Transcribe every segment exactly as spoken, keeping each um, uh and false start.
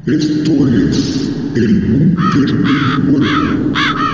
Esto es el búnker del cuervo.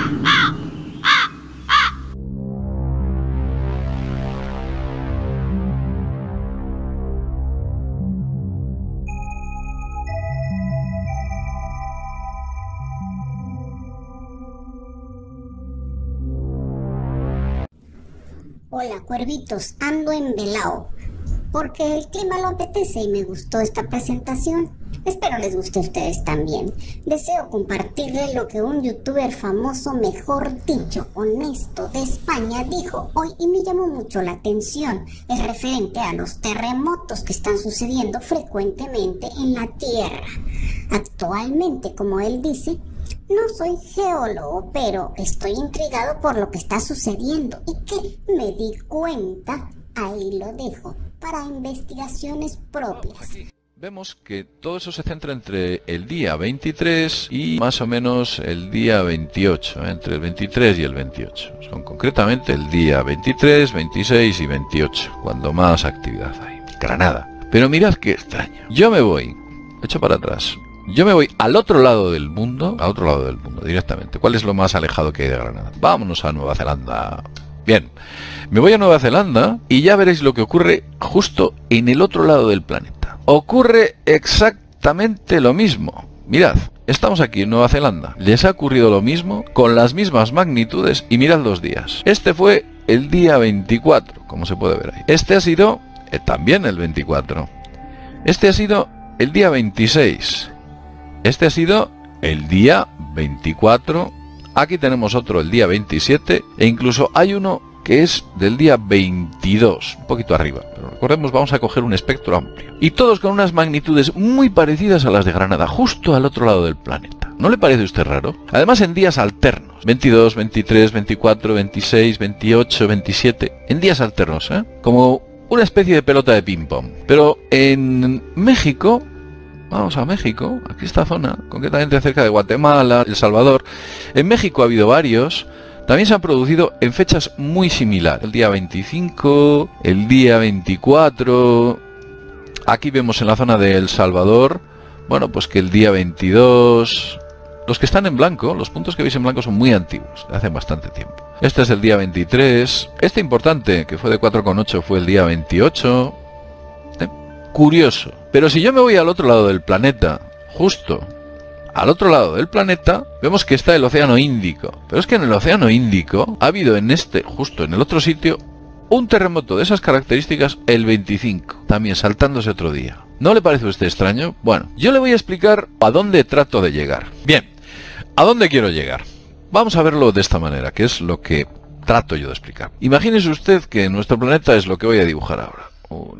Hola cuervitos, ando envelao porque el clima lo apetece y me gustó esta presentación. Espero les guste a ustedes también. Deseo compartirles lo que un youtuber famoso, mejor dicho, honesto, de España dijo hoy y me llamó mucho la atención. Es referente a los terremotos que están sucediendo frecuentemente en la Tierra. Actualmente, como él dice, no soy geólogo, pero estoy intrigado por lo que está sucediendo y que me di cuenta, ahí lo dejo, para investigaciones propias. Vemos que todo eso se centra entre el día veintitrés y más o menos el día veintiocho, ¿eh? Entre el veintitrés y el veintiocho. Son concretamente el día veintitrés, veintiséis y veintiocho, cuando más actividad hay. Granada. Pero mirad qué extraño. Yo me voy, echo para atrás, yo me voy al otro lado del mundo, al otro lado del mundo directamente. ¿Cuál es lo más alejado que hay de Granada? Vámonos a Nueva Zelanda. Bien, me voy a Nueva Zelanda y ya veréis lo que ocurre justo en el otro lado del planeta. Ocurre exactamente lo mismo. Mirad, estamos aquí en Nueva Zelanda. Les ha ocurrido lo mismo, con las mismas magnitudes, y mirad los días. Este fue el día veinticuatro, como se puede ver ahí. Este ha sido eh, también el veinticuatro. Este ha sido el día veintiséis. Este ha sido el día veinticuatro. Aquí tenemos otro el día veintisiete. E incluso hay uno que es del día veintidós, un poquito arriba. Pero recordemos, vamos a coger un espectro amplio. Y todos con unas magnitudes muy parecidas a las de Granada, justo al otro lado del planeta. ¿No le parece a usted raro? Además en días alternos. veintidós, veintitrés, veinticuatro, veintiséis, veintiocho, veintisiete. En días alternos, ¿eh? Como una especie de pelota de ping-pong. Pero en México... Vamos a México, aquí esta zona, concretamente cerca de Guatemala, El Salvador. En México ha habido varios, también se han producido en fechas muy similares. El día veinticinco, el día veinticuatro, aquí vemos en la zona de El Salvador, bueno, pues que el día veintidós... Los que están en blanco, los puntos que veis en blanco son muy antiguos, de hace bastante tiempo. Este es el día veintitrés, este importante, que fue de cuatro coma ocho, fue el día veintiocho... ¿Eh? Curioso. Pero si yo me voy al otro lado del planeta, justo al otro lado del planeta, vemos que está el Océano Índico. Pero es que en el Océano Índico ha habido en este, justo en el otro sitio, un terremoto de esas características el veinticinco, también saltándose otro día. ¿No le parece a usted extraño? Bueno, yo le voy a explicar a dónde trato de llegar. Bien, ¿a dónde quiero llegar? Vamos a verlo de esta manera, que es lo que trato yo de explicar. Imagínese usted que nuestro planeta es lo que voy a dibujar ahora. Un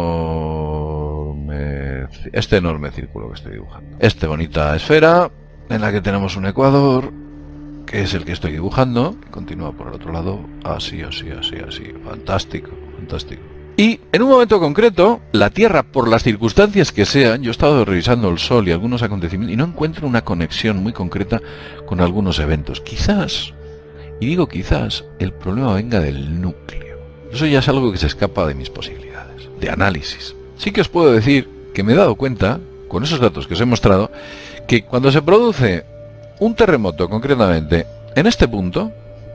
enorme... Este enorme círculo que estoy dibujando. Esta bonita esfera en la que tenemos un ecuador, que es el que estoy dibujando, que continúa por el otro lado, así, así, así, así. Fantástico, fantástico. Y en un momento concreto, la Tierra, por las circunstancias que sean, yo he estado revisando el Sol y algunos acontecimientos y no encuentro una conexión muy concreta con algunos eventos. Quizás, y digo quizás, el problema venga del núcleo. Eso ya es algo que se escapa de mis posibilidades de análisis. Sí que os puedo decir que me he dado cuenta, con esos datos que os he mostrado, que cuando se produce un terremoto concretamente en este punto,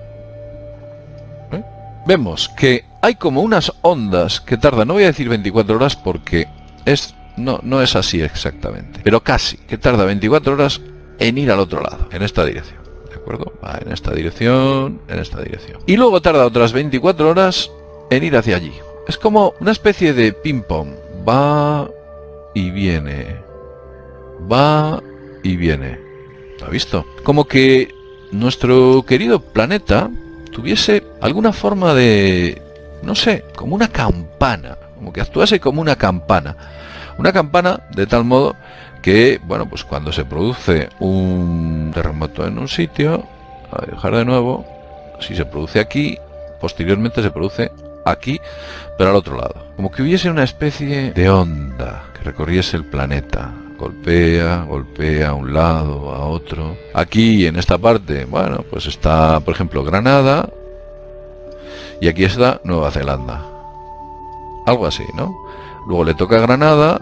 ¿eh? vemos que hay como unas ondas que tardan, no voy a decir veinticuatro horas porque es, no, no es así exactamente, pero casi, que tarda veinticuatro horas en ir al otro lado, en esta dirección. ¿De acuerdo? Va en esta dirección, en esta dirección. Y luego tarda otras veinticuatro horas en ir hacia allí. Es como una especie de ping-pong. Va y viene. Va y viene. ¿Lo ha visto? Como que nuestro querido planeta tuviese alguna forma de... no sé, como una campana. Como que actuase como una campana. Una campana de tal modo que, bueno, pues cuando se produce un terremoto en un sitio, a dejar de nuevo, si se produce aquí, posteriormente se produce aquí, pero al otro lado. Como que hubiese una especie de onda que recorriese el planeta. Golpea, golpea a un lado, a otro. Aquí, en esta parte, bueno, pues está, por ejemplo, Granada. Y aquí está Nueva Zelanda. Algo así, ¿no? Luego le toca Granada.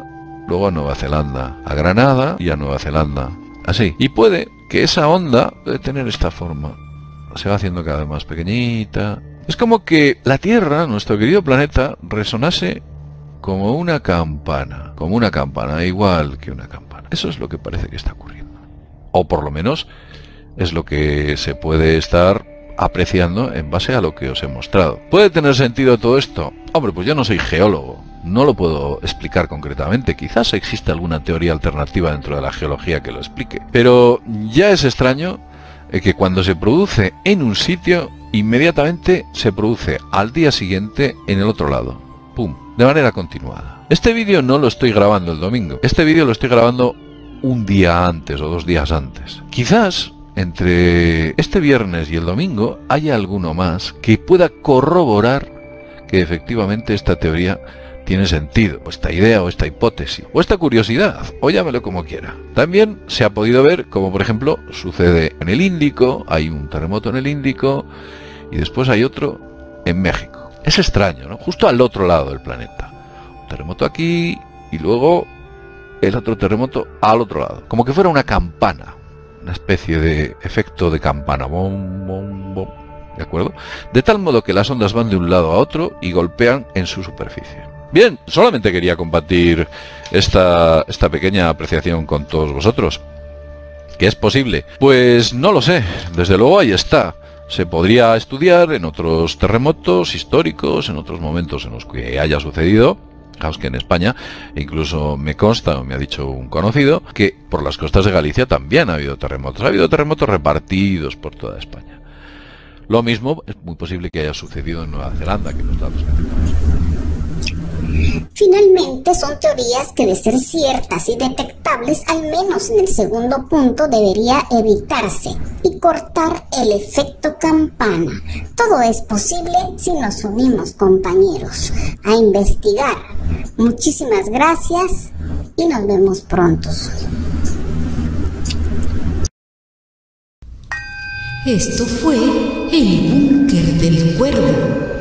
luego a Nueva Zelanda, a Granada y a Nueva Zelanda. Así. Y puede que esa onda de tener esta forma se va haciendo cada vez más pequeñita. Es como que la Tierra, nuestro querido planeta, resonase como una campana. Como una campana, igual que una campana. Eso es lo que parece que está ocurriendo. O por lo menos es lo que se puede estar apreciando en base a lo que os he mostrado. ¿Puede tener sentido todo esto? Hombre, pues yo no soy geólogo. No lo puedo explicar concretamente. Quizás exista alguna teoría alternativa dentro de la geología que lo explique. Pero ya es extraño que cuando se produce en un sitio, inmediatamente se produce al día siguiente en el otro lado. ¡Pum! De manera continuada. Este vídeo no lo estoy grabando el domingo. Este vídeo lo estoy grabando un día antes o dos días antes. Quizás entre este viernes y el domingo haya alguno más que pueda corroborar que efectivamente esta teoría tiene sentido, o esta idea, o esta hipótesis, o esta curiosidad, o llámelo como quiera. También se ha podido ver como, por ejemplo, sucede en el Índico, hay un terremoto en el Índico, y después hay otro en México. Es extraño, ¿no? Justo al otro lado del planeta. Un terremoto aquí, y luego el otro terremoto al otro lado. Como que fuera una campana, una especie de efecto de campana. Bom, bom, bom. ¿De acuerdo? De tal modo que las ondas van de un lado a otro y golpean en su superficie. Bien, solamente quería compartir esta, esta pequeña apreciación con todos vosotros. ¿Qué es posible? Pues no lo sé, desde luego ahí está. Se podría estudiar en otros terremotos históricos, en otros momentos en los que haya sucedido. Fijaos que en España, incluso me consta, me ha dicho un conocido, que por las costas de Galicia también ha habido terremotos. Ha habido terremotos repartidos por toda España. Lo mismo es muy posible que haya sucedido en Nueva Zelanda, que los datos que tenemos. Finalmente, son teorías que, de ser ciertas y detectables, al menos en el segundo punto debería evitarse y cortar el efecto campana. Todo es posible si nos unimos, compañeros, a investigar. Muchísimas gracias y nos vemos pronto. Esto fue El Búnker del Cuervo.